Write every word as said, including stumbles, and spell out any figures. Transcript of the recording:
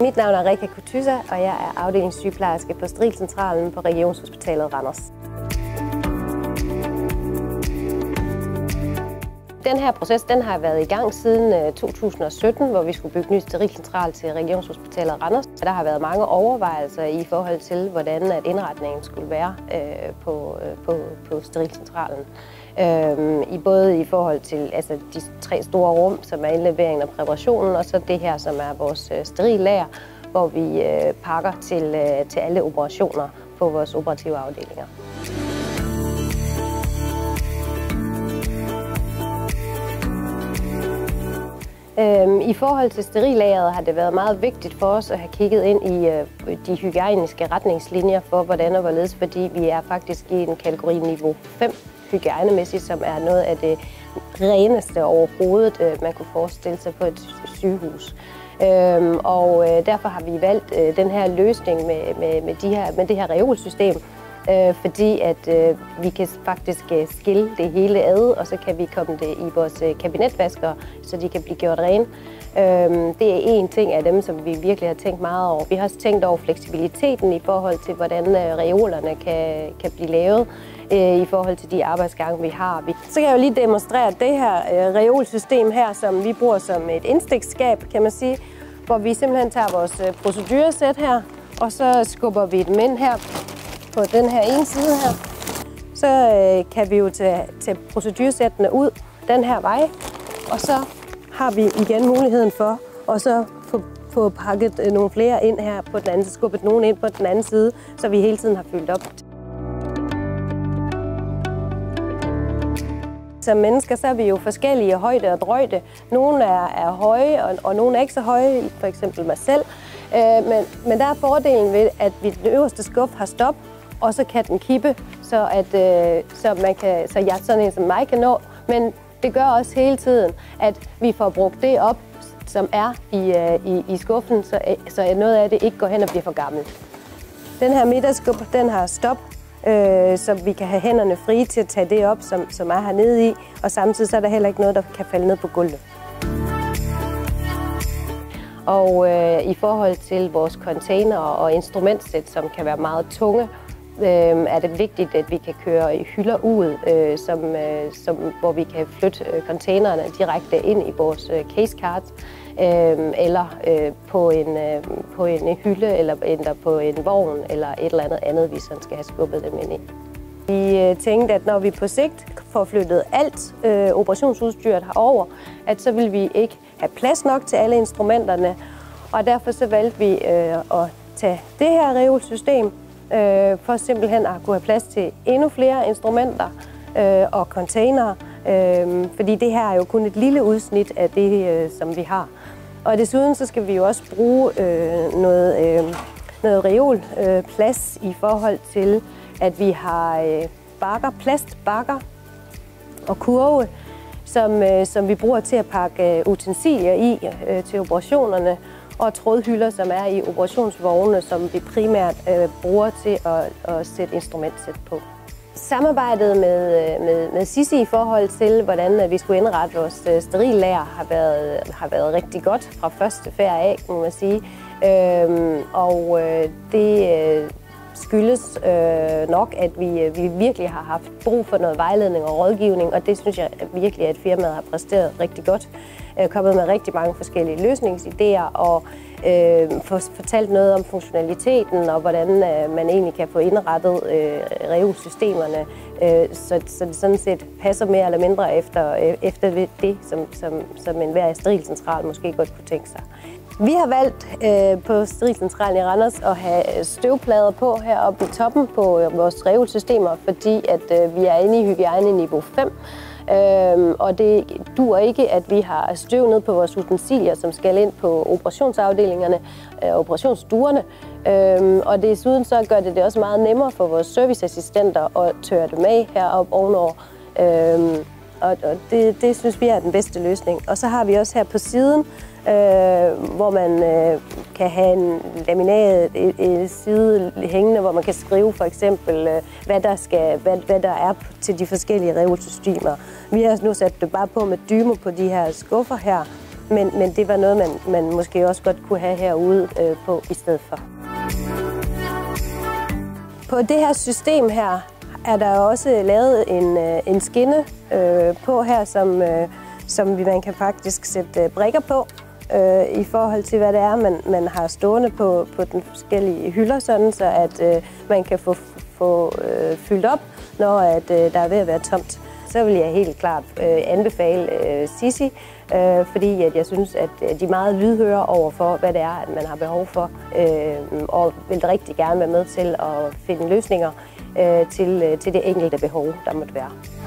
Mit navn er Rika Kutysa, og jeg er afdelingssygeplejerske på Sterilcentralen på Regionshospitalet Randers. Den her proces den har været i gang siden to tusind og sytten, hvor vi skulle bygge ny sterilcentral til Regionshospitalet Randers. Der har været mange overvejelser i forhold til, hvordan at indretningen skulle være øh, på, øh, på, på sterilcentralen. Øh, i både i forhold til altså, de tre store rum, som er indleveringen og præparationen, og så det her, som er vores øh, sterilleger, hvor vi øh, pakker til, øh, til alle operationer på vores operative afdelinger. I forhold til sterillageret har det været meget vigtigt for os at have kigget ind i de hygiejniske retningslinjer for, hvordan og hvorledes, fordi vi er faktisk i en kategori niveau fem hygiejnemæssigt, som er noget af det reneste overhovedet, man kunne forestille sig på et sygehus. Og derfor har vi valgt den her løsning med, med, med, de her, med det her reolsystem, fordi at vi kan faktisk skille det hele ad, og så kan vi komme det i vores kabinetvasker, så de kan blive gjort rene. Det er en ting af dem, som vi virkelig har tænkt meget over. Vi har også tænkt over fleksibiliteten i forhold til, hvordan reolerne kan, kan blive lavet i forhold til de arbejdsgange, vi har. Så kan jeg jo lige demonstrere det her reolsystem her, som vi bruger som et indstiksskab, kan man sige, hvor vi simpelthen tager vores proceduresæt her, og så skubber vi dem ind her på den her ene side her. Så øh, kan vi jo tage, tage proceduresættene ud den her vej, og så har vi igen muligheden for at så få, få pakket øh, nogle flere ind her på den anden side, skubbet nogle ind på den anden side, så vi hele tiden har fyldt op. Som mennesker så er vi jo forskellige højde og drøjde. Nogle er, er høje, og, og nogle er ikke så høje, for eksempel mig selv. Øh, men, men der er fordelen ved, at vi den øverste skuffe har stop, og så kan den kippe, så, at, øh, så, man kan, så jeg sådan en som mig kan nå. Men det gør også hele tiden, at vi får brugt det op, som er i, øh, i, i skuffen, så, så noget af det ikke går hen og bliver for gammelt. Den her midterskuffe, den har stop, øh, så vi kan have hænderne frie til at tage det op, som, som er hernede i, og samtidig så er der heller ikke noget, der kan falde ned på gulvet. Og øh, i forhold til vores container og instrumentsæt, som kan være meget tunge, øh, er det vigtigt, at vi kan køre hylder ud, øh, som, øh, som, hvor vi kan flytte containerne direkte ind i vores øh, case cards, øh, eller øh, på, en, øh, på en hylde, eller, eller på en vogn, eller et eller andet andet, vi sådan skal have skubbet dem ind i. Vi tænkte, at når vi på sigt får flyttet alt øh, operationsudstyret herover, at så vil vi ikke have plads nok til alle instrumenterne, og derfor så valgte vi øh, at tage det her reolsystem øh, for simpelthen at kunne have plads til endnu flere instrumenter øh, og containere, øh, fordi det her er jo kun et lille udsnit af det, øh, som vi har. Og desuden så skal vi jo også bruge øh, noget, øh, noget reolplads øh, i forhold til, at vi har øh, bakker, plastbakker og kurve, som, øh, som vi bruger til at pakke øh, utensilier i øh, til operationerne, og trådhylder, som er i operationsvogne, som vi primært øh, bruger til at, at sætte instrumentsæt på. Samarbejdet med, med, med Sissi i forhold til, hvordan vi skulle indrette vores sterilleger, har været, har været rigtig godt fra første færd af, må man sige. Øhm, og øh, det øh, skyldes øh, nok, at vi, vi virkelig har haft brug for noget vejledning og rådgivning, og det synes jeg virkelig, at firmaet har præsteret rigtig godt. Er kommet med rigtig mange forskellige løsningsidéer og øh, fortalt noget om funktionaliteten og hvordan øh, man egentlig kan få indrettet øh, reolsystemerne, øh, så, så det sådan set passer mere eller mindre efter, øh, efter det, som, som, som enhver sterilcentral måske godt kunne tænke sig. Vi har valgt øh, på Sterilcentralen i Randers at have støvplader på heroppe i toppen på øh, vores reolsystemer, fordi at øh, vi er inde i hygiejne niveau fem. Øhm, og det duer ikke, at vi har støv ned på vores utensilier, som skal ind på operationsafdelingerne, øh, operationsstuerne. Øhm, og desuden så gør det det også meget nemmere for vores serviceassistenter at tørre dem af heroppe ovenover. Øhm, og og det, det synes vi er den bedste løsning. Og så har vi også her på siden, øh, hvor man øh, kan have en laminat et, et side hængende, hvor man kan skrive for eksempel, øh, hvad, der skal, hvad, hvad der er til de forskellige reolsystemer. Vi har nu sat det bare på med dymer på de her skuffer her, men, men det var noget, man, man måske også godt kunne have herude øh, på i stedet for. På det her system her er der også lavet en, en skinne øh, på her, som, øh, som man kan faktisk sætte brikker på øh, i forhold til, hvad det er, man, man har stående på, på den forskellige hylder, sådan så at øh, man kan få, få øh, fyldt op, når at, øh, der er ved at være tomt. Så vil jeg helt klart øh, anbefale øh, Sissi, øh, fordi at jeg synes, at de er meget lydhøre over for, hvad det er, at man har behov for, øh, og vil rigtig gerne være med til at finde løsninger øh, til, til det enkelte behov, der måtte være.